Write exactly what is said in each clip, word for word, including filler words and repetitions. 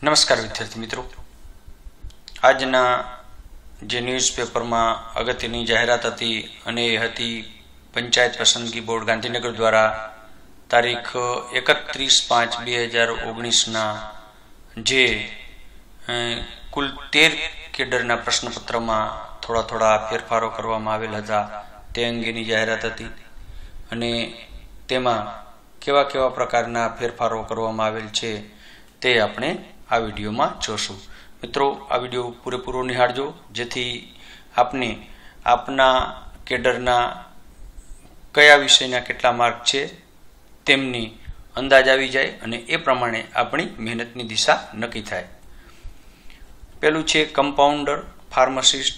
નમસ્કાર વિદ્યાર્થી મિત્રો, આજના જે ન્યૂઝપેપર માં અગત્યની જાહેરાત હતી અને એ હતી પંચાયત પસંદગી બોર્ડ ગાંધીનગર દ્વારા તારીખ એકત્રીસ પાંચ બે હજાર ઓગણીસ ના જે કુલ તેર કેડરના પ્રશ્નપત્રમાં થોડા થોડા ફેરફારો કરવામાં આવેલ હતા તે અંગેની જાહેરાત હતી અને તેમાં કેવા કેવા પ્રકારના ફેરફારો કરવામાં આવેલ છે તે આપણે આ વિડીયોમાં જોશું। મિત્રો, આ વિડીયો પૂરેપૂરો નિહાળજો જેથી આપને આપના કેડરના કયા વિષયના કેટલા માર્ક છે તેમની અંદાજ આવી જાય અને એ પ્રમાણે આપણી મહેનતની દિશા નક્કી થાય। પેલું છે કમ્પાઉન્ડર ફાર્માસિસ્ટ,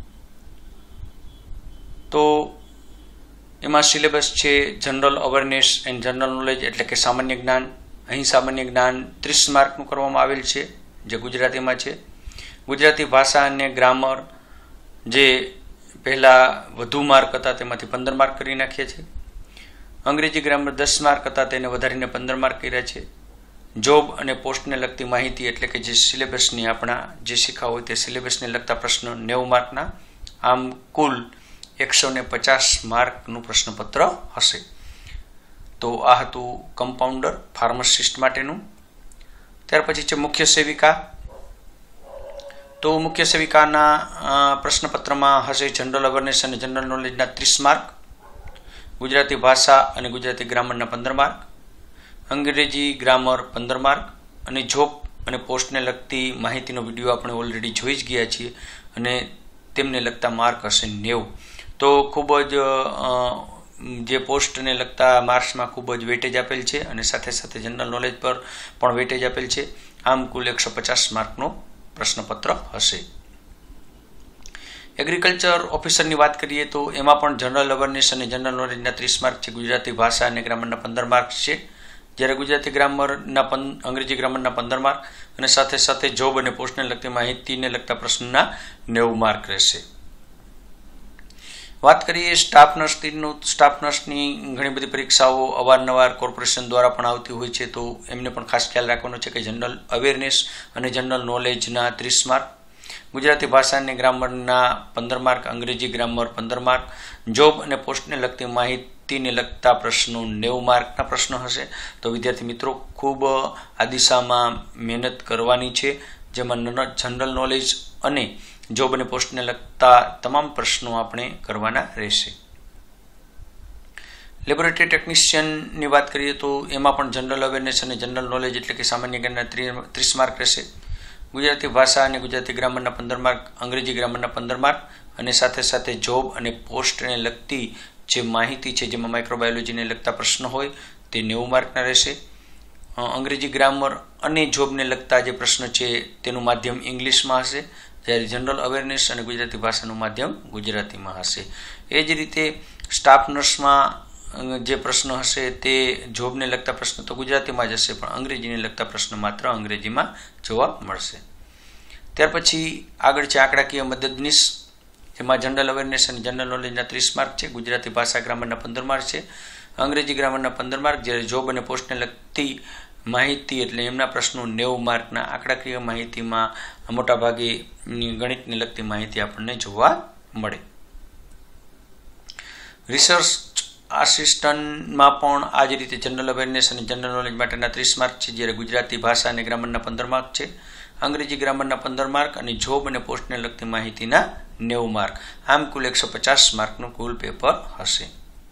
તો એમાં સિલેબસ છે general awareness and general knowledge એટલે કે સામાન્ય જ્ઞાન। અહીં સામાન્ય જ્ઞાન ત્રીસ માર્કનું કરવામાં આવેલ છે જે ગુજરાતીમાં છે। ગુજરાતી ભાષા અને ગ્રામર જે પહેલા વધુ માર્ક હતા તેમાંથી પંદર માર્ક કરી નાખ્યા છે। અંગ્રેજી ગ્રામર દસ માર્ક હતા તેને વધારીને પંદર માર્ક કર્યા છે। જોબ અને પોસ્ટને લગતી માહિતી એટલે કે જે સિલેબસની આપણા જે શીખા હોય તે સિલેબસને લગતા પ્રશ્ન નેવું માર્કના, આમ કુલ એકસો ને પચાસ માર્કનું પ્રશ્નપત્ર હશે। તો આ હતું કમ્પાઉન્ડર ફાર્માસિસ્ટ માટેનું। ત્યાર પછી છે મુખ્ય સેવિકા, તો મુખ્ય સેવિકાના પ્રશ્નપત્રમાં હશે જનરલ અવેરનેસ અને જનરલ નોલેજના ત્રીસ માર્ક, ગુજરાતી ભાષા અને ગુજરાતી ગ્રામરના પંદર માર્ક, અંગ્રેજી ગ્રામર પંદર માર્ક અને જોબ અને પોસ્ટને લગતી માહિતીનો વિડીયો આપણે ઓલરેડી જોઈ જ ગયા છીએ અને તેમને લગતા માર્ક હશે નેવું। તો ખૂબ જ જે પોસ્ટને લગતા માર્ક્સમાં ખૂબ જ વેટેજ આપેલ છે અને સાથે સાથે જનરલ નોલેજ પર પણ વેટેજ આપેલ છે, આમ કુલ એકસો પચાસ માર્કનો પ્રશ્નપત્ર હશે। એગ્રીકલ્ચર ઓફિસરની વાત કરીએ તો એમાં પણ જનરલ અવેરનેસ અને જનરલ નોલેજના ત્રીસ માર્ક છે, ગુજરાતી ભાષા અને ગ્રામરના પંદર માર્ક છે, જ્યારે ગુજરાતી ગ્રામરના અંગ્રેજી ગ્રામરના પંદર માર્ક અને સાથે સાથે જોબ અને પોસ્ટને લગતી માહિતીને લગતા પ્રશ્નના નેવું માર્ક રહેશે। વાત કરીએ સ્ટાફ નર્સનું, સ્ટાફ નર્સની ઘણી બધી પરીક્ષાઓ અવારનવાર કોર્પોરેશન દ્વારા પણ આવતી હોય છે, તો એમને પણ ખાસ ખ્યાલ રાખવાનો છે કે જનરલ અવેરનેસ અને જનરલ નોલેજના ત્રીસ માર્ક, ગુજરાતી ભાષા અને ગ્રામરના પંદર માર્ક, અંગ્રેજી ગ્રામર પંદર માર્ક, જોબ અને પોસ્ટને લગતી માહિતીને લગતા પ્રશ્નો નેવું માર્કના પ્રશ્નો હશે। તો વિદ્યાર્થી મિત્રો, ખૂબ આ દિશામાં મહેનત કરવાની છે, જેમાં જનરલ નોલેજ અને જોબ અને પોસ્ટને લગતા તમામ પ્રશ્નો આપણે કરવાના રહેશે। લેબોરેટરી ટેકનિશિયનની વાત કરીએ તો એમાં પણ જનરલ અવેરનેસ અને જનરલ નોલેજ એટલે કે સામાન્ય જ્ઞાનના ત્રીસ માર્ક રહેશે, ગુજરાતી ભાષા અને ગુજરાતી ગ્રામરના પંદર માર્ક, અંગ્રેજી ગ્રામરના પંદર માર્ક અને સાથે સાથે જોબ અને પોસ્ટને લગતી જે માહિતી છે જેમાં માઇક્રોબાયોલોજીને લગતા પ્રશ્નો હોય તે નેવું માર્કના રહેશે। અંગ્રેજી ગ્રામર અને જોબને લગતા જે પ્રશ્નો છે તેનું માધ્યમ ઇંગ્લિશમાં હશે, જ્યારે જનરલ અવેરનેસ અને ગુજરાતી ભાષાનું માધ્યમ ગુજરાતીમાં હશે। એ જ રીતે સ્ટાફ નર્સમાં જે પ્રશ્નો હશે તે જોબને લગતા પ્રશ્નો તો ગુજરાતીમાં જ હશે, પણ અંગ્રેજીને લગતા પ્રશ્નો માત્ર અંગ્રેજીમાં જોવા મળશે। ત્યાર પછી આગળ છે આંકડાકીય મદદનીશ, જેમાં જનરલ અવેરનેસ અને જનરલ નોલેજના ત્રીસ માર્ક છે, ગુજરાતી ભાષા ગ્રામરના પંદર માર્ક છે, અંગ્રેજી ગ્રામરના પંદર માર્ક, જ્યારે જોબ અને પોસ્ટને લગતી માહિતી એટલે એમના પ્રશ્નો નેવું માર્કના। આંકડાકીય માહિતીમાં મોટાભાગે ગણિતને લગતી માહિતી આપણને જોવા મળે। રિસર્ચ આસિસ્ટન્ટમાં પણ આ જ રીતે જનરલ અવેરનેસ અને જનરલ નોલેજ માટેના ત્રીસ માર્ક છે, જ્યારે ગુજરાતી ભાષા અને ગ્રામરના પંદર માર્ક છે, અંગ્રેજી ગ્રામરના પંદર માર્ક અને જોબ અને પોસ્ટને લગતી માહિતીના નેવું માર્ક, આમ કુલ એકસો પચાસ માર્કનું કુલ પેપર હશે।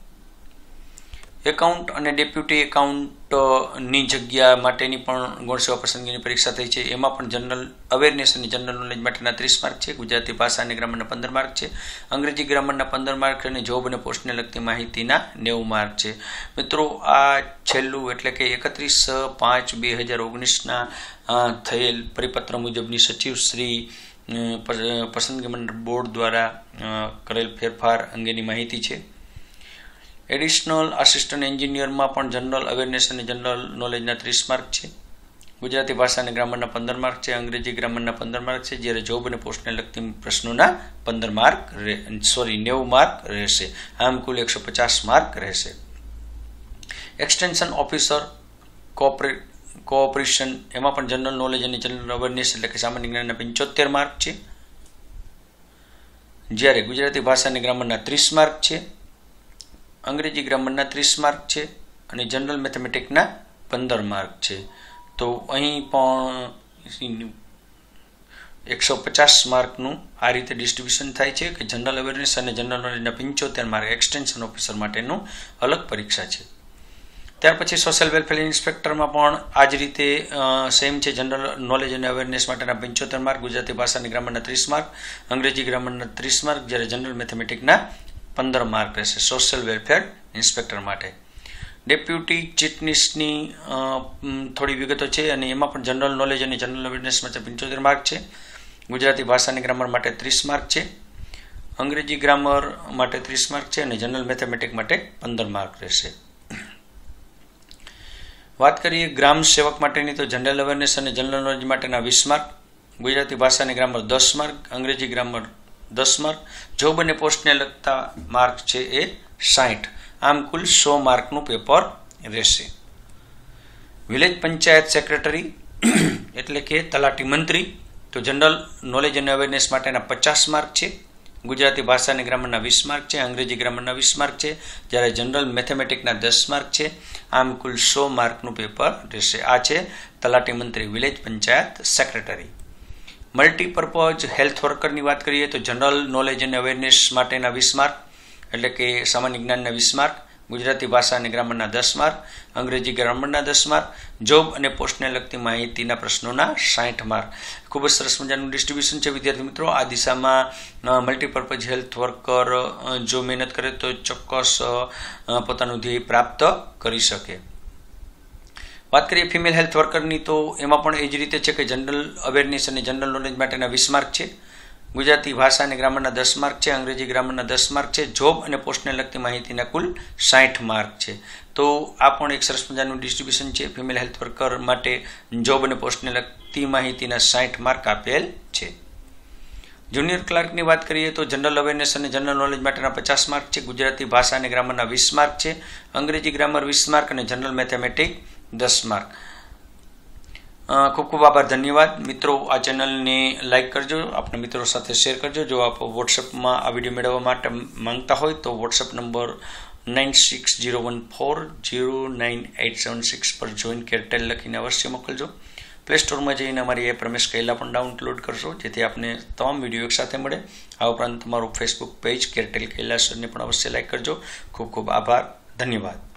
એકાઉન્ટ અને ડેપ્યુટી એકાઉન્ટની જગ્યા માટેની પણ ગૌણ સેવા પસંદગીની પરીક્ષા થઈ છે, એમાં પણ જનરલ અવેરનેસ અને જનરલ નોલેજ માટેના ત્રીસ માર્ક છે, ગુજરાતી ભાષા અને ગ્રામરના પંદર માર્ક છે, અંગ્રેજી ગ્રામરના પંદર માર્ક અને જોબ અને પોસ્ટને લગતી માહિતીના નેવું માર્ક છે। મિત્રો, આ છેલ્લું એટલે કે એકત્રીસ પાંચ બે હજાર ઓગણીસના થયેલ પરિપત્ર મુજબની સચિવ શ્રી પસંદગી મંડળ બોર્ડ દ્વારા કરેલ ફેરફાર અંગેની માહિતી છે। એડિશનલ આસિસ્ટન્ટ એન્જિનિયરમાં પણ જનરલ અવેરનેસ અને જનરલ નોલેજના ત્રીસ માર્ક છે, ગુજરાતી ભાષા અને ગ્રામરના પંદર માર્ક છે, અંગ્રેજી ગ્રામરના પંદર માર્ક છે, જ્યારે જોબ અને પોસ્ટને લગતી પ્રશ્નોના પંદર માર્ક સોરી નેવું માર્ક રહેશે, આમ કુલ એકસો પચાસ માર્ક રહેશે। એક્સટેન્શન ઓફિસર કોઓપરેટ કોઓપરેશન એમાં પણ જનરલ નોલેજ અને જનરલ અવેરનેસ એટલે કે સામાન્ય જ્ઞાનના પંચોતેર માર્ક છે, જ્યારે ગુજરાતી ભાષા અને ગ્રામરના ત્રીસ માર્ક છે, અંગ્રેજી ગ્રામરના ત્રીસ માર્ક છે અને જનરલ મેથેમેટિકના પંદર માર્ક છે. તો અહીં પણ એકસો પચાસ માર્કનું આ રીતે ડિસ્ટ્રીબ્યુશન થાય છે કે જનરલ અવેરનેસ અને જનરલ નોલેજના પંચોતેર માર્ક એક્સટેન્શન ઓફિસર માટેનું અલગ પરીક્ષા છે. ત્યાર પછી સોશિયલ વેલફેર ઇન્સ્પેક્ટરમાં પણ આ જ રીતે સેમ છે. જનરલ નોલેજ અને અવેરનેસ માટેના પંચોતેર માર્ક, ગુજરાતી ભાષા અને ગ્રામરના ત્રીસ માર્ક, અંગ્રેજી ગ્રામરના ત્રીસ માર્ક, જ્યારે જનરલ મેથેમેટિકના પંદર માર્ક રહેશે સોશિયલ વેલફેર ઇન્સ્પેક્ટર માટે. ડેપ્યુટી ચીટનીસની થોડી વિગતો છે અને એમાં પણ જનરલ નોલેજ અને જનરલ અવેરનેસ માટે પંચોતેર માર્ક છે, ગુજરાતી ભાષા અને ગ્રામર માટે ત્રીસ માર્ક છે, અંગ્રેજી ગ્રામર માટે ત્રીસ માર્ક છે અને જનરલ મેથેમેટિક માટે પંદર માર્ક રહેશે. વાત કરીએ ગ્રામ સેવક માટેની તો જનરલ અવેરનેસ અને જનરલ નોલેજ માટેના વીસ માર્ક, ગુજરાતી ભાષા અને ગ્રામર દસ માર્ક, અંગ્રેજી ગ્રામર દસ માર્ક, જોબ અને પોસ્ટને લગતા માર્ક છે એ સાઠ. આમ કુલ સો માર્કનું પેપર રહેશે. વિલેજ પંચાયત સેક્રેટરી એટલે કે તલાટી મંત્રી તો જનરલ નોલેજ અને અવેરનેસ માટેના પચાસ માર્ક છે, ગુજરાતી ભાષા અને ગ્રામરના વીસ માર્ક છે, અંગ્રેજી ગ્રામરના વીસ માર્ક છે, જ્યારે જનરલ મેથેમેટિકના દસ માર્ક છે. આમ કુલ સો માર્કનું પેપર રહેશે. આ છે તલાટી મંત્રી village panchayat secretary. Multipurpose health વર્કરની વાત કરીએ તો જનરલ નોલેજ અને અવેરનેસ માટેના વીસ માર્ક એટલે કે સામાન્ય જ્ઞાનના વીસ માર્ક, ગુજરાતી ભાષા અને ગ્રામરના દસ માર્ક, અંગ્રેજી ગ્રામરના દસ માર્ક, જોબ અને પોસ્ટને લગતી માહિતીના પ્રશ્નોના સાઠ માર્ક. ખૂબ જ સરસ મજાનું ડિસ્ટ્રીબ્યુશન છે વિદ્યાર્થી મિત્રો. આ દિશામાં મલ્ટીપર્પઝ હેલ્થ વર્કર જો મહેનત કરે તો ચોક્કસ પોતાનું ધ્યેય પ્રાપ્ત કરી શકે. વાત કરીએ ફિમેલ હેલ્થ વર્કરની તો એમાં પણ એ જ રીતે છે કે જનરલ અવેરનેસ અને જનરલ નોલેજ માટેના વીસ માર્ક છે, ગુજરાતી ભાષા અને ગ્રામરના દસ માર્ક છે, અંગ્રેજી ગ્રામરના દસ માર્ક છે, જોબ અને પોસ્ટને લગતી માહિતીના કુલ સાઠ માર્ક છે. તો આ પણ એક સરસ મજાનું ડિસ્ટ્રીબ્યુશન છે. ફિમેલ હેલ્થ વર્કર માટે જોબ અને પોસ્ટને લગતી માહિતીના સાઠ માર્ક આપેલ છે. જુનિયર ક્લાર્કની વાત કરીએ તો જનરલ અવેરનેસ અને જનરલ નોલેજ માટેના પચાસ માર્ક છે, ગુજરાતી ભાષા અને ગ્રામરના વીસ માર્ક છે, અંગ્રેજી ગ્રામર વીસ માર્ક અને જનરલ મેથેમેટિક દસ માર્ક. ખૂબ ખૂબ આભાર, ધન્યવાદ મિત્રો. આ ચેનલને લાઇક કરજો, આપણા મિત્રો સાથે શેર કરજો. જો આપ વોટ્સઅપમાં આ વિડીયો મેળવવા માટે માંગતા હોય તો WhatsApp number nine six zero one four zero nine eight seven six પર જોઈન કેરટેલ લખીને અવશ્ય મોકલજો. પ્લે સ્ટોરમાં જઈને અમારી એપ રમેશ કૈલા પણ ડાઉનલોડ કરશો, જેથી આપને તમામ વિડીયો એકસાથે મળે. આ ઉપરાંત તમારું ફેસબુક પેજ કેરટેલ કૈલાસરને પણ અવશ્ય લાઇક કરજો. ખૂબ ખૂબ આભાર, ધન્યવાદ.